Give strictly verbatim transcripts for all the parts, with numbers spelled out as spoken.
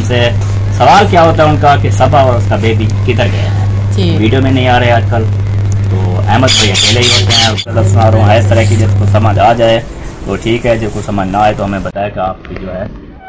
उनसे सवाल क्या होता है उनका कि सबा और उसका बेबी किधर गया है, वीडियो में नहीं आ रहे आजकल। तो अहमद भाई अकेले ही होते हैं, उसका सुना रहा हूँ इस तरह की जिसको समझ आ जाए तो ठीक है, जो कुछ समझ ना आए तो हमें बताया कि आपकी जो है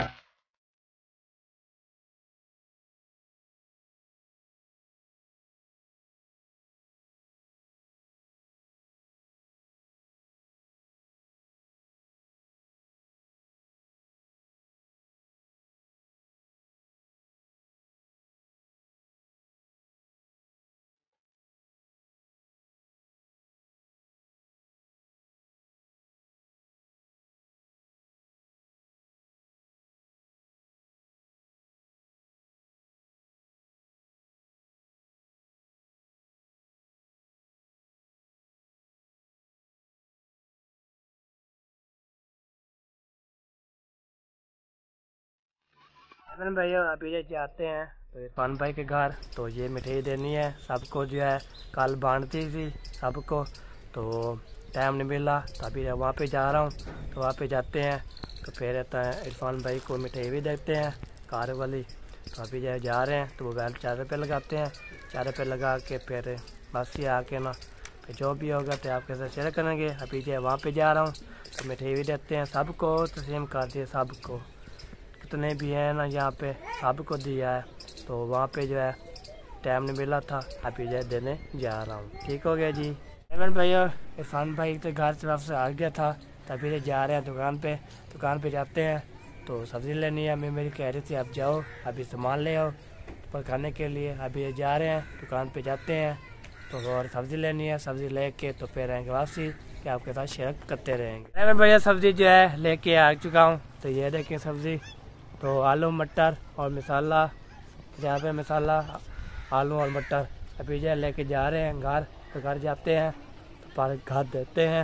भैया अभी जो जाते हैं तो इरफान भाई के घर, तो ये मिठाई देनी है सबको, जो है कल बांटती थी सबको, तो टाइम नहीं मिला तो अभी वहाँ पे जा रहा हूँ। तो वहाँ पे जाते हैं तो फिर इरफान भाई को मिठाई भी देते हैं कार वाली। तो अभी जो जा रहे हैं तो वो बैल चारे पे लगाते हैं, चारे पे लगा के फिर बस ही आके ना फिर जो भी होगा तो आपके साथ शेयर करेंगे। अभी जो वहाँ पे जा रहा हूँ तो मिठाई भी देते हैं सबको, तस्लीम कर दिए सबको, जितने भी हैं ना यहाँ पे सबको दिया है। तो वहाँ पे जो है टाइम नहीं मिला था, अभी जो है देने जा रहा हूँ। ठीक हो गया जी। एमन भैया इरफान भाई तो घर से वापस आ गया था, तभी से जा रहे हैं दुकान पे। दुकान पे जाते हैं तो सब्ज़ी लेनी है, मैं मेरी कह रही थी आप जाओ अभी सामान ले आओ पकाने के लिए। अभी जा रहे हैं दुकान पे जाते हैं तो और सब्ज़ी लेनी है, सब्ज़ी लेके तो फिर आएंगे वापसी कि आपके साथ शेयर करते रहेंगे। एमन भैया सब्ज़ी जो है लेके आ चुका हूँ, तो ये देखें सब्ज़ी, तो आलू मटर और मसाला, जहाँ पे मसाला आलू और मटर अभी जो लेके जा रहे हैं घर। तो घर जाते हैं तो पर घर देते हैं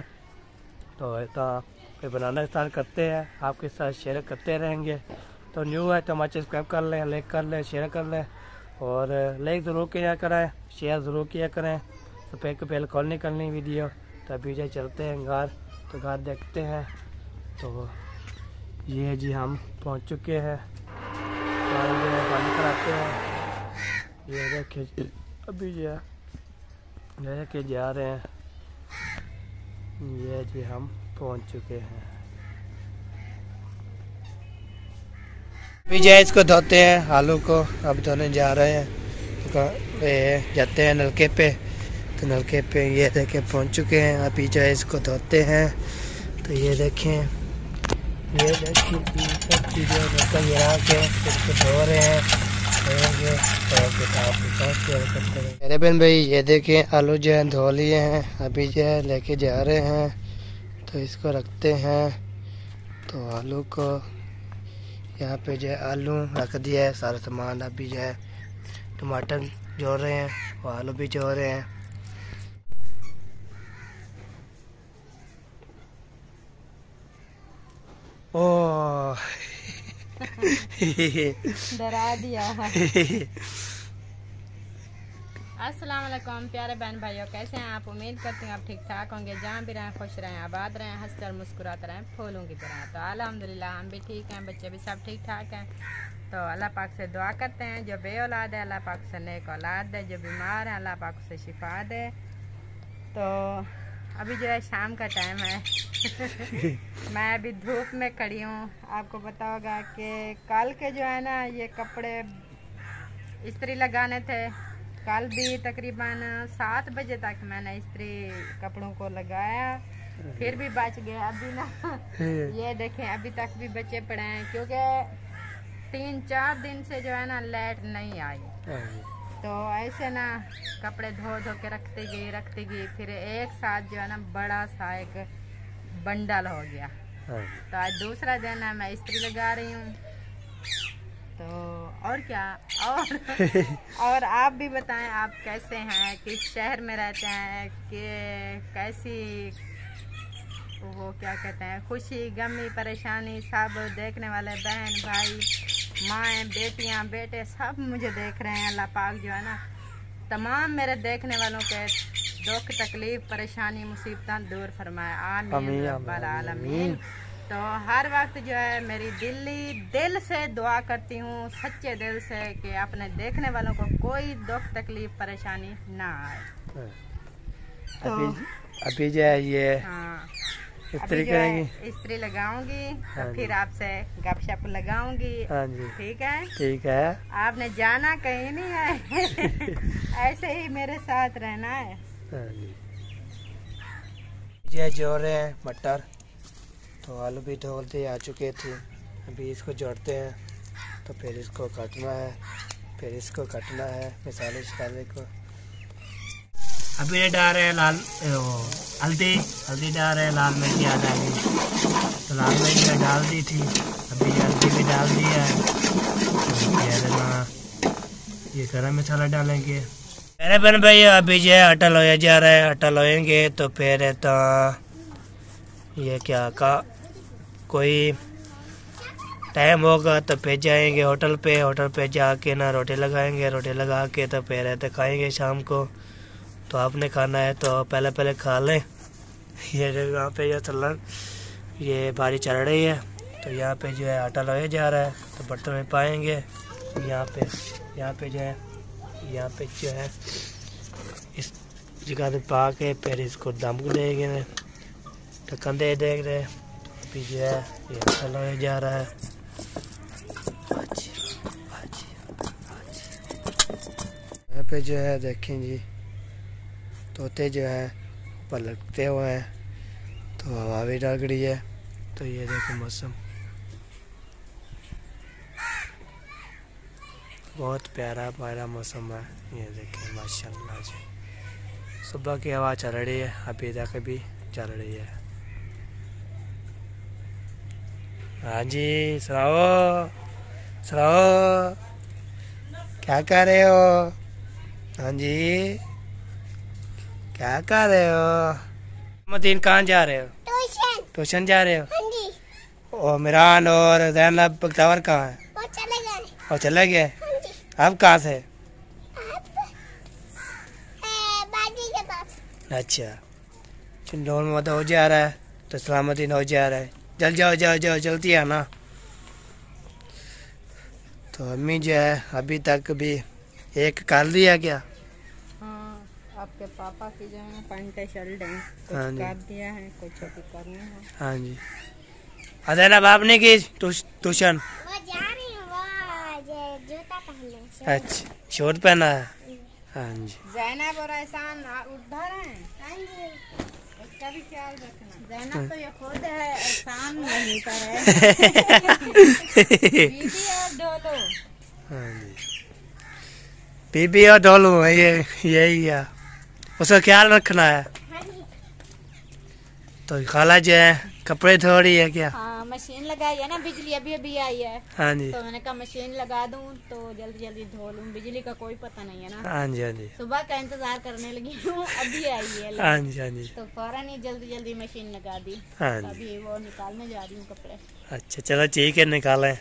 तो ऐसा फिर बनाना स्टार्ट करते हैं, आपके साथ शेयर करते रहेंगे। तो न्यू है तो हमारे सब्सक्राइब कर लें, लाइक कर लें, शेयर कर लें और लाइक ज़रूर किया करें, शेयर ज़रूर किया करें। तो पहले को पहले कॉल नहीं करनी वीडियो। तो अभी जो चलते हैं घर, तो घर देखते हैं। तो ये जी हम पहुंच चुके हैं, पानी कराते हैं। ये देखिए अभी जो है लेके जा रहे हैं, ये जी हम पहुंच चुके हैं। अभी जो इसको धोते हैं आलू को, अब धोने जा रहे हैं तो जाते हैं नलके पे। तो नलके पे ये देखें पहुंच चुके हैं, अभी जो है इसको धोते हैं। तो ये देखें, ये देखिए सब चीज़ें नलका गिरा के इसको धो रहे हैं। मेरे बहन भाई ये देखें आलू जो है धो लिए हैं, अभी जो है लेके जा रहे हैं। तो इसको रखते हैं, तो आलू को यहाँ पे जो है आलू रख दिया है सारा सामान। अभी जो है टमाटर जोड़ रहे हैं और आलू भी जोड़ रहे हैं। ओह डरा दिया। अस्सलाम वालेकुम प्यारे बहन भाइयों, कैसे हैं आप? उम्मीद करती हूँ आप ठीक ठाक होंगे, जहाँ भी रहें खुश रहें, आबाद रहें, हंसकर मुस्कुराते रहें फूलों की तरह। तो अल्हम्दुलिल्लाह हम भी ठीक हैं, बच्चे भी सब ठीक ठाक हैं। तो अल्लाह पाक से दुआ करते हैं, जो बे औलाद है अल्लाह पाक से नेक औलाद दे, जो बीमार है अल्लाह पाक से शिफा दे। तो अभी जो है शाम का टाइम है मैं अभी धूप में खड़ी हूँ। आपको पता होगा कि कल के जो है ना ये कपड़े इस्त्री लगाने थे, कल भी तकरीबन सात बजे तक मैंने इस्त्री कपड़ों को लगाया, फिर भी बच गए। अभी ना ये देखें अभी तक भी बचे पड़े हैं, क्योंकि तीन चार दिन से जो है ना लाइट नहीं आई। तो ऐसे ना कपड़े धो धो के रखती गई रखती गई, फिर एक साथ जो है ना बड़ा सा एक बंडल हो गया। तो आज दूसरा दिन है मैं इस्त्री लगा रही हूँ। तो और क्या और और आप भी बताएं आप कैसे हैं, किस शहर में रहते हैं, कि कैसी वो क्या कहते हैं खुशी गमी परेशानी सब देखने वाले बहन भाई माएँ बेटियां बेटे सब मुझे देख रहे हैं। अल्लाह पाक जो है ना तमाम मेरे देखने वालों के दुख तकलीफ परेशानी मुसीबत दूर फरमाए, आमीन रब्बल आलमीन। तो हर वक्त जो है मेरी दिल्ली दिल से दुआ करती हूँ, सच्चे दिल से, कि अपने देखने वालों को कोई दुख तकलीफ परेशानी ना आए। तो अभी अभी जो है ये हाँ, इस्त्री करेंगी, इस्त्री लगाऊंगी, हाँ तो फिर आपसे गपशप लगाऊंगी। हाँ जी ठीक है, ठीक है। आपने जाना कहीं नहीं है ऐसे ही मेरे साथ रहना है। हाँ जी। ये जोड़ रहे हैं मटर, तो आलू भी धोलते आ चुके थे, अभी इसको जोड़ते हैं, तो फिर इसको काटना है, फिर इसको काटना है मसाले शसाले को। अभी ये डाल रहे हैं लाल हल्दी हल्दी डाल रहे हैं, लाल मिर्च आ डाली, तो लाल मिर्च में डाल दी थी, अभी हल्दी भी डाल दी है। ये गरम मसाला डालेंगे मेरे बहन भाई। अभी जो है आटा लोया जा रहा है, आटा लोएंगे तो फिर तो ये क्या का कोई टाइम होगा तो फिर जाएंगे होटल पे, होटल पे जाके ना रोटी लगाएंगे, रोटी लगा के तो फिर तो खाएंगे शाम को। तो आपने खाना है तो पहले पहले खा लें। ये जो यहाँ पे जो चल ये बारी चल रही है, तो यहाँ पे जो है आटा लोया जा रहा है, तो बर्तन में पाएंगे। यहाँ पे यहाँ पे जो है यहाँ पे जो है इस जगह पे पा के फिर इसको दम को देंगे, ढक्कन दे देख रहे। अभी जो है ये आटा लोया जा रहा है। यहाँ पे जो है देखें जी, तोते जो है ऊपर लगते हुए हैं, तो हवा भी लग रही है। तो ये देखो मौसम बहुत प्यारा प्यारा मौसम है। ये देखें माशाल्लाह जी, सुबह की हवा चल रही है, अभी तक भी चल रही है। हाँ जी, सुनाओ सुनाओ, क्या कर रहे हो? हाँ जी, क्या कर रहे हो? मदीन कहाँ जा रहे हो? ट्यूशन ट्यूशन जा रहे हो? हाँ जी। और मिरान और ज़ैनब बख्तावर कहाँ है? वो चले गए। और चले गए? हाँ जी। अब कहाँ से? बाजी के पास। अच्छा, चिंडोल में तो हो जा रहा है, तो सलामती हो जा रहा है। जल जाओ जाओ जाओ जल्दी आना। तो अम्मी जो है अभी तक भी एक कर लिया क्या? आपके पापा की जो है पैंट शर्ट है, कुछ कर दिया है, कुछ अभी करना है। हाँ जी। अजैनब आपने की ट्यूशन? वो जा रही है, वो जूता पहनने। अच्छा, शर्ट पहना है। हाँ जी। ज़ैनब और एहसान उधर हैं। हाँ जी, उसका भी ख्याल रखना। ज़ैनब तो ये खुद है, एहसान नहीं पर है। बीबी और डोलो। हाँ जी, बीबी और डोलो है, ये यही है, उसका ख्याल रखना है। तो खाला जो है कपड़े धो रही है क्या? हाँ, मशीन लगाई है ना, बिजली अभी अभी आई है। हाँ जी। तो मैंने कहा मशीन लगा दूं तो जल्दी जल्दी धो लूं, बिजली का कोई पता नहीं है ना। हाँ जी हाँ जी। सुबह का इंतजार करने लगी हूँ, अभी आई है। हाँ जी हाँ जी। तो फौरन ही जल्दी जल्दी मशीन लगा दी। हाँ जी। अभी वो निकालने जा रही हूँ कपड़े। अच्छा चलो ठीक है, निकालें।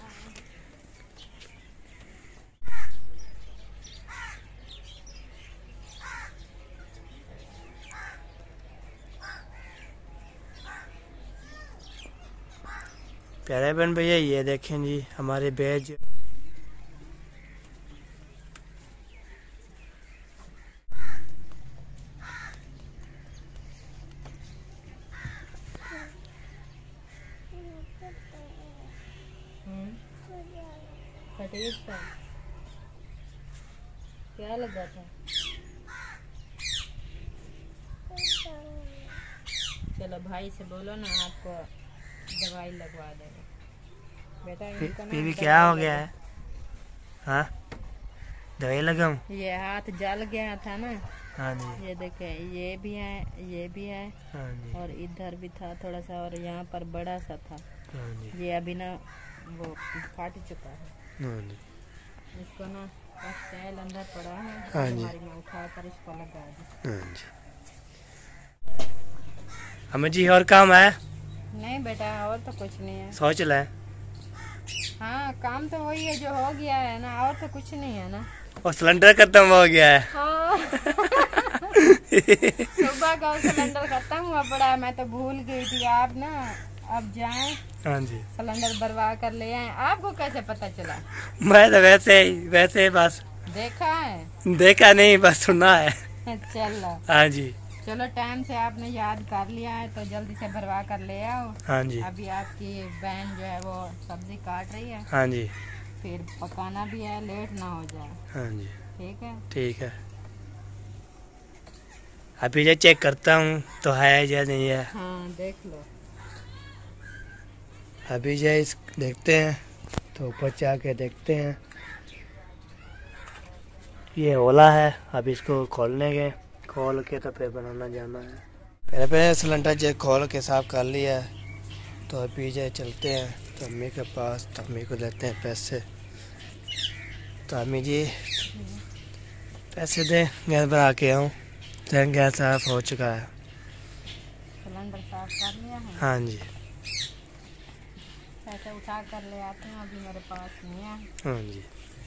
प्यारे बहन भैया ये देखें जी हमारे बेज क्या लगा था? चलो भाई से बोलो ना, आपको दवाई लगवा देगा बेटा। बीबी क्या हो गया है? हाँ, दवाई लगाऊं? ये हाथ जल गया था ना। हाँ जी। ये देखे, ये भी है, ये भी है। हाँ जी। और इधर भी था थोड़ा सा, और यहाँ पर बड़ा सा था। हाँ जी। ये अभी ना वो फट चुका है। हाँ जी। इसको ना तेल अंदर पड़ा है। हाँ जी। में उठा कर इसको लगा दी। हाँ जी। हमें जी और काम है? नहीं बेटा, और तो कुछ नहीं है। सोच ले। हाँ, काम तो वही है जो हो गया है ना, और तो कुछ नहीं है ना। और सिलेंडर खत्म हो गया है। हाँ। सुबह का सिलेंडर खत्म हुआ पड़ा है, मैं तो भूल गई थी। आप ना अब जाएं। हाँ जी, सिलेंडर भरवा कर ले आए। आपको कैसे पता चला? मैं तो वैसे ही वैसे ही बस देखा है? देखा नहीं, बस सुना है। चलो हाँ जी, चलो, टाइम से आपने याद कर लिया है तो जल्दी से भरवा कर ले आओ। हाँ जी, अभी आपकी बहन जो है वो सब्जी काट रही है, हाँ जी, फिर पकाना भी है, लेट ना हो जाए। हाँ जी, ठीक है। ठीक है। अभी जो चेक करता हूँ तो है या नहीं है। हाँ देख लो। अभी जो इस देखते हैं तो ऊपर जाके देखते हैं। ये ओला है, अब इसको खोलने के खोल के तो फिर बनाना जाना है। पहले पहले सिलेंडर जो खोल के साफ कर लिया है, तो अभी जो चलते हैं तो अम्मी के पास, तो अम्मी को देते हैं पैसे। तो अम्मी जी पैसे दें, गैस बना के आऊँ। गैस साफ हो चुका है। सिलेंडर साफ कर लिया है? हाँ जी, पैसे उठा कर ले आते हैं, अभी मेरे पास नहीं है। हाँ जी।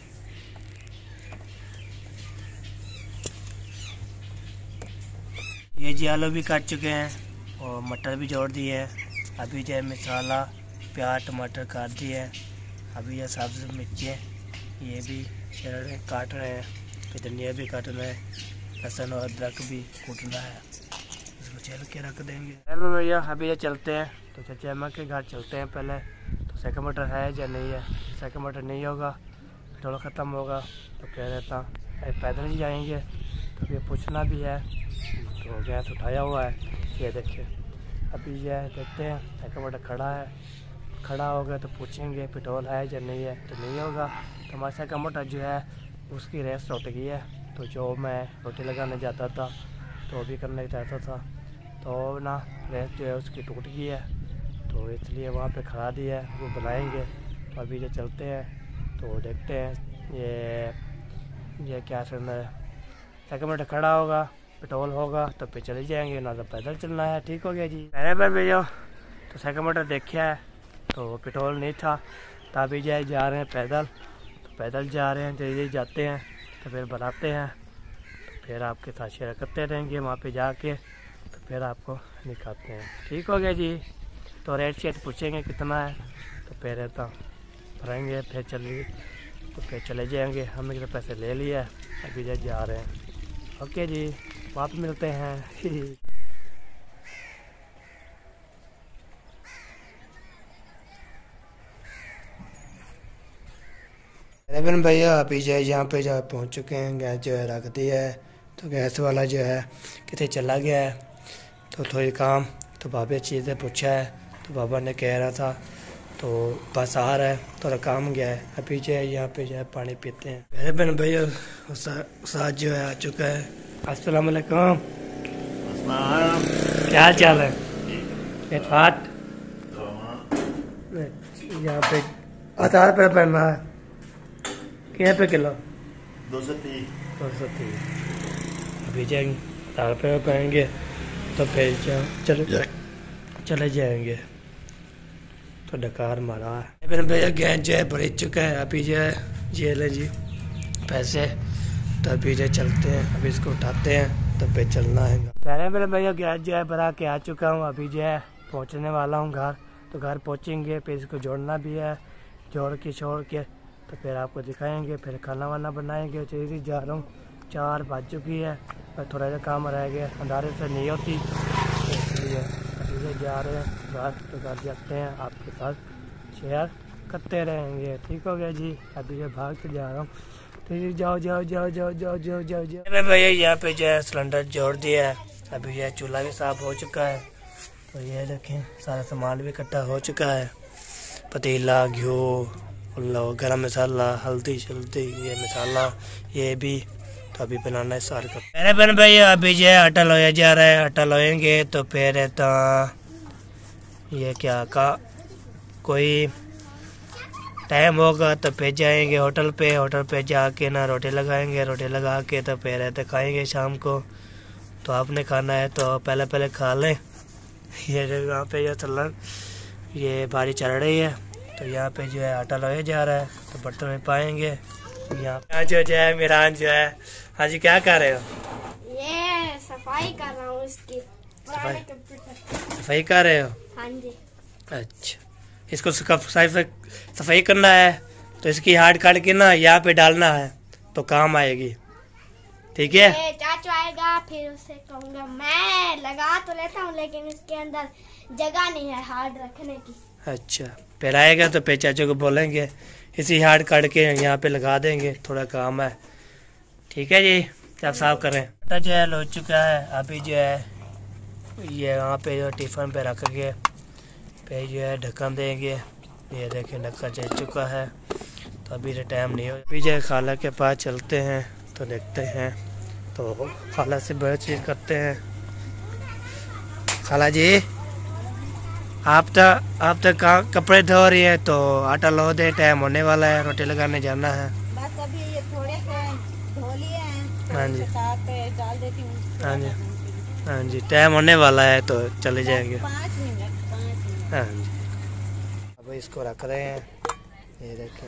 ये जी आलू भी काट चुके हैं और मटर भी जोड़ दिए हैं। अभी जो है मसाला, प्याज, टमाटर काट दिए हैं। अभी ये सब्ज़ मिर्चें ये भी चल रहे काट रहे हैं। फिर धनिया भी काटना है, लहसुन और अदरक भी कूटना है, इसको चल के रख देंगे। हेलो भैया, अभी ये चलते हैं तो चाचा अम्मा के घर चलते हैं पहले। तो सेकंड मटर है या नहीं है? सेकंड मटर नहीं होगा, पेट्रोल ख़त्म होगा तो कह रहता पैदल ही जाएंगे। तो ये पूछना भी है, तो गैस उठाया हुआ है, ये देखिए। अभी ये देखते हैं सेकंड मटर खड़ा है, खड़ा होगा तो पूछेंगे पेट्रोल है या नहीं है। तो नहीं होगा तो हमारा सेकंड मटर जो है उसकी रेस टूट गई है। तो जो मैं रोटी लगाने जाता था तो भी करने जाता था, तो ना रेस जो है उसकी टूट गई है, तो इसलिए वहाँ पे खड़ा दिया है, वो बुलाएंगे। तो अभी जो चलते हैं तो देखते हैं ये ये क्या करना है। सेकंड मटर खड़ा होगा, पेट्रोल होगा तो पे चले जाएंगे, ना तो पैदल चलना है। ठीक हो गया जी। मेरे पर भैया तो सेकंड मटर देखा है तो पेट्रोल नहीं था, तो अभी जाए जा रहे हैं पैदल। तो पैदल जा रहे हैं, धीरे जाते हैं तो फिर बनाते हैं, तो फिर आपके साथ शेयर करते रहेंगे वहाँ पे जाके, तो फिर आपको दिखाते हैं। ठीक हो गया जी। तो रेट शेट पूछेंगे कितना है, तो फिर रहता भरेंगे, फिर चलिए तो फिर चले जाएंगे। हमने तो पैसे ले लिया, अभी जा जा रहे हैं। ओके जी, वापस मिलते हैं। रेवन भैया अभी जो है यहाँ पे जो पहुँच चुके हैं, गैस जो है रख दी है। तो गैस वाला जो है कितने चला गया है, तो थोड़ी काम तो बाबा चीज़ें पूछा है, तो बाबा ने कह रहा था तो बस आ रहा है, थोड़ा काम गया है। अभी जो है यहाँ पे जो है पानी पीते हैं। रेवन भैया साथ जो है आ चुका है। अस्सलाम वालेकुम, क्या हाल चाल है? इतफाक यहाँ पे आधार पर पहनना है, क्या पे किलो? दो सौ तीस। दो सौ तीस। अभी जाएंगे आधार पर पाएंगे तो फिर जा चले चले जाएंगे। तो डकार मारा है मेरे भैया, गैस जो है भर चुका है। अभी जो है जेल है जी पैसे, तो अभी जो चलते हैं, अभी इसको उठाते हैं तो फिर चलना है। पहले मेरे भैया गैस जो है भरा के आ चुका हूँ, अभी जो है पहुँचने वाला हूँ घर। तो घर पहुँचेंगे, फिर इसको जोड़ना भी है, जोड़ के छोड़ के तो फिर आपको दिखाएंगे, फिर खाना वाना बनाएंगे। चलिए जा रहा हूँ, चार बज चुकी है और थोड़ा सा काम रह गया, अंधारे से नहीं होती, तो इसलिए अभी जा रहे हैं घर। तो घर जाते हैं, आपके साथ शेयर करते रहेंगे। ठीक हो गया जी। अभी जो भाग के जा रहा हूँ, तो जाओ जाओ जाओ जाओ जाओ जाओ जाओ जाओ भैया यहाँ पे जो है सिलेंडर जोड़ दिया है। अभी जो है चूल्हा भी साफ हो चुका है। तो ये देखें सारा सामान भी इकट्ठा हो चुका है, पतीला, घी, गरम मसाला, हल्दी शल्दी, ये मसाला ये भी। तो अभी बनाना है सार का। मेरे बहन भैया अभी जो है आटा लोया जा रहा है, आटा लोएंगे तो फिर तो ये क्या का कोई टाइम होगा तो फिर जाएंगे होटल पे, होटल पे जाके ना रोटी लगाएंगे, रोटी लगा के तो फिर रहते खाएंगे शाम को। तो आपने खाना है तो पहले पहले खा लें। ये जो यहाँ पे जो चल ये बारी चल रही है, तो यहाँ पे जो है आटा लोया जा रहा है, तो बर्तन में पाएंगे। यहाँ जो जो है मिरान जो है, हाँ जी क्या कर रहे हो? ये सफाई कर रहा हूँ इसकी, पुराने कंप्यूटर। सफाई कर रहे हो? हाँ जी। अच्छा, इसको सफाई सफाई करना है तो इसकी हार्ड काट के ना यहाँ पे डालना है तो काम आएगी। ठीक है, चाचू आएगा फिर उसे कहूँगा मैं लगा तो लेता हूँ लेकिन इसके अंदर जगह नहीं है हार्ड रखने की। अच्छा, फिर आएगा तो फिर चाचू को बोलेंगे इसी हार्ड काट के यहाँ पे लगा देंगे, थोड़ा काम है। ठीक है जी, आप साफ करें। आटा जो है हो चुका है, अभी जो है ये यहाँ पे जो टिफिन पे रख के फिर जो है ढक्कन देंगे। ये देखें ढक्कन चल चुका है, तो अभी तो टाइम नहीं हो। अभी जो है खाला के पास चलते हैं तो देखते हैं, तो खाला से बड़ी चीज़ करते हैं। खाला जी आप तो आप तो कपड़े धो रही है तो आटा लो दे, टाइम होने वाला है, रोटी लगाने जाना है। बस अभी ये थोड़े से धो लिए हैं, हाँ जी डाल देती हूँ। हाँ जी हाँ जी, टाइम होने वाला है तो चले जाएंगे। पाँच मिनट पाँच मिनट हाँ जी, अब इसको रख रहे हैं, ये देखें,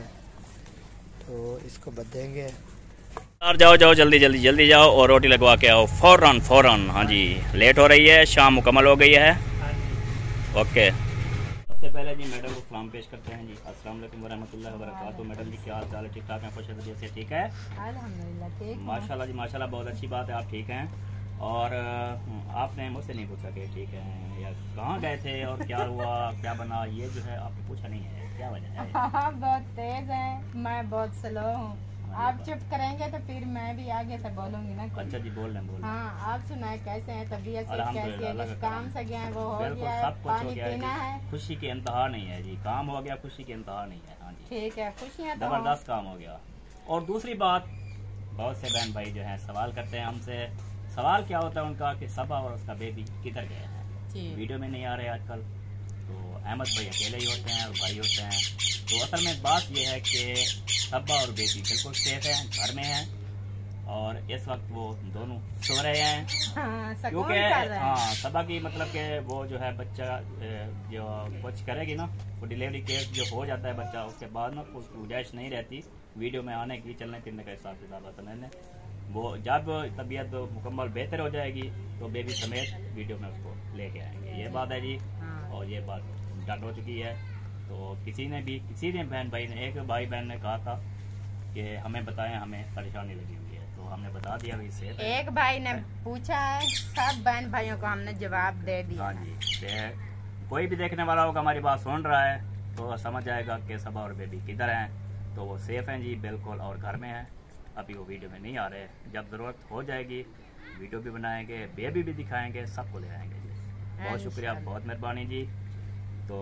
तो इसको बदलेंगे। यार जाओ जाओ जल्दी जल्दी जल्दी जाओ और रोटी लगवा के आओ फौरन फौरन। हाँ जी, लेट हो रही है, शाम मुकम्मल हो गई है। ओके, सबसे पहले जी मैडम को सलाम पेश करते हैं जी। अस्सलाम वालेकुम वरहमतुल्लाहि वबरकातुहू। मैडम जी क्या हाल चाल है? ठीक ठाक हैं? खुश तबीयत से ठीक है? अल्हम्दुलिल्लाह ठीक है। माशाल्लाह जी माशाल्लाह, बहुत अच्छी बात है, आप ठीक हैं। और आपने मुझसे नहीं पूछा कि ठीक है या कहाँ गए थे और क्या हुआ क्या बना, ये जो है आपने पूछा नहीं है, क्या वजह है? बहुत तेज है, मैं बहुत स्लो हूँ। आप चुप करेंगे तो फिर मैं भी आगे से बोलूंगी ना। अच्छा जी, बोल रहे बोल रहे। हाँ, आप सुनाए कैसे हैं? तबीयत से कैसी है? अल्हम्दुलिल्लाह, जिस काम से गए हैं वो हो बिल्कुल गया है, सब कुछ हो पानी गया पीना है, है। खुशी की इंतहा नहीं है जी, काम हो गया, खुशी की इंतहा नहीं है। हाँ जी, ठीक है, खुशियाँ तो जबरदस्त काम हो गया। और दूसरी बात, बहुत से बहन भाई जो है सवाल करते हैं हमसे, सवाल क्या होता है उनका कि सबा और उसका बेबी किधर गए हैं, वीडियो में नहीं आ रहे आजकल। तो अहमद भाई अकेले ही होते हैं और भाई होते हैं। तो असल में बात यह है कि सबा और बेबी बिल्कुल सेफ हैं, घर में हैं और इस वक्त वो दोनों सो रहे हैं। हाँ, क्योंकि हाँ सबा की मतलब कि वो जो है बच्चा जो कुछ करेगी ना, वो डिलीवरी केस जो हो जाता है बच्चा, उसके बाद ना उसकी गुंजाइश नहीं रहती वीडियो में आने की, चलने फिरने का हिसाब किताब आता मैंने। वो जब तबीयत मुकम्मल बेहतर हो जाएगी तो बेबी समेत वीडियो में उसको लेके आएंगे, ये बात है जी। और ये बात डन हो चुकी है। तो किसी ने भी किसी ने बहन भाई ने एक भाई बहन ने कहा था कि हमें बताएं, हमें परेशानी लगी हुई है, तो हमने बता दिया भाई से। एक भाई ने पूछा है, सब बहन भाइयों को हमने जवाब दे दिया। हाँ जी, कोई भी देखने वाला होगा हमारी बात सुन रहा है तो समझ जाएगा कि सबा और बेबी किधर हैं। तो वो सेफ हैं जी बिल्कुल और घर में हैं। अभी वो वीडियो में नहीं आ रहे, जब ज़रूरत हो जाएगी वीडियो भी बनाएंगे, बेबी भी दिखाएंगे, सबको ले आएंगे जी। बहुत शुक्रिया, बहुत मेहरबानी जी। तो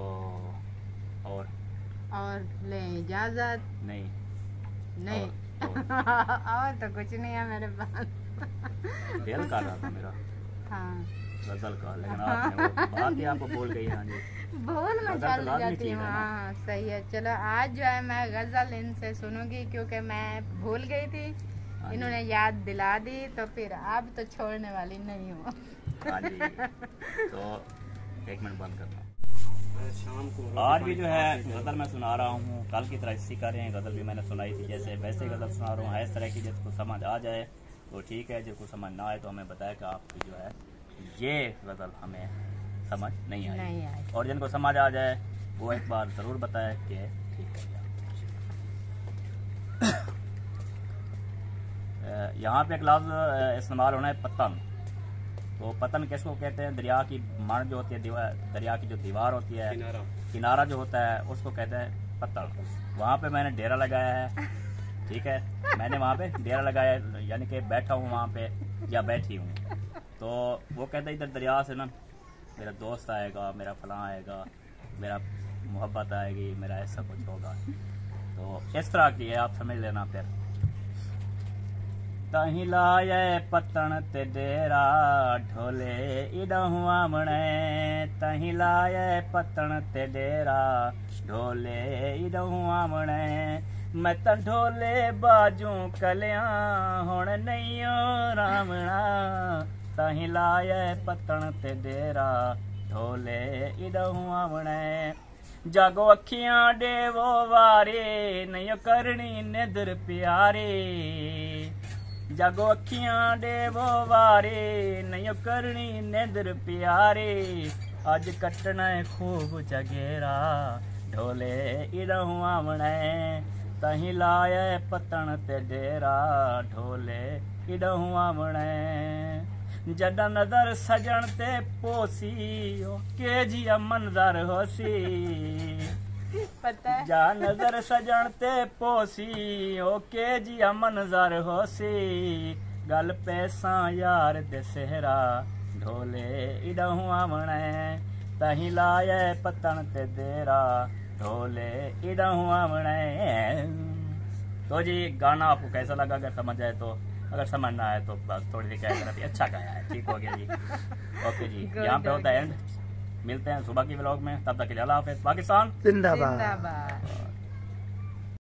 और और ले इजाज़त? नहीं नहीं और, और, और तो कुछ नहीं है मेरे पास। दिल कर रहा था मेरा हाँ गजल का, लेकिन आपने वो बात ही आपको भूल गई। हाँ जी, भूल में चल जाती हूँ। हाँ सही है, चलो आज जो है मैं गजल इनसे सुनूंगी क्योंकि मैं भूल गई थी, इन्होंने याद दिला दी, तो फिर अब तो छोड़ने वाली नहीं हूँ। हाँ जी, तो एक मिनट बंद करना। आज भी जो है गजल मैं सुना रहा हूँ, कल की तरह इसी कर रहे हैं, गजल भी मैंने सुनाई थी जैसे वैसे गजल सुना रहा हूँ। इस तरह की जिसको समझ आ जाए तो ठीक है, जिसको समझ ना आए तो हमें बताया कि आपकी जो है ये गजल हमें समझ नहीं आई, नहीं आई। और जिनको समझ आ जाए वो एक बार जरूर बताए कि ठीक है। यहाँ पे एक लफ्ज़ इस्तेमाल होना है पतन। तो पतन किसको कहते हैं? दरिया की मण जो होती है, दरिया की जो दीवार होती है, किनारा, किनारा जो होता है उसको कहते हैं पत्तन। वहाँ पे मैंने डेरा लगाया है, ठीक है, मैंने वहाँ पे डेरा लगाया है, यानी कि बैठा हूँ वहाँ पे या बैठी हूँ। तो वो कहते हैं इधर दरिया से ना मेरा दोस्त आएगा, मेरा फलां आएगा, मेरा मोहब्बत आएगी, मेरा ऐसा कुछ होगा। तो इस तरह की है, आप समझ लेना। फिर तही लाए पतन ते डेरा ढोले इडहुआ मणे, तही लाए पतन ते डेरा ढोले इडहुआ मणे, मैं त ढोले बाजू कलिया हुण नैयो रामणा, तही लाए पतन ते डेरा ढोले इडहुआ मणे, जागो अखियां डेवो वारे नयो करनी निदर प्यारे, जागो अखियां डेवो वारे नयो करनी निदर प्यारे, आज कटना खूब जगेरा ढोले इडहू आवणे तही लाए पतन ते डेरा ढोले इडहू आवणे जॾा नज़र सजण ते पोसी के जी मंज़र होसी पता है जा नज़र सजण ते पोसी ओ के जी मंज़र होसी गल पैसा यार दे सेहरा ढोले इडहू आवणे तही लाए पतन ते डेरा ढोले इडहू आवणे। तो जी गाना आपको कैसा लगा? अगर समझ आए तो, अगर समझ ना आए तो बस थोड़ी सी क्या करना, अच्छा गाया है, ठीक हो गया जी। ओके जी, यहाँ पे होता है एंड। मिलते हैं सुबह की व्लॉग में, तब तक के लिए अल्लाह हाफिज़। पाकिस्तान जिंदाबाद। जिंदाबाद।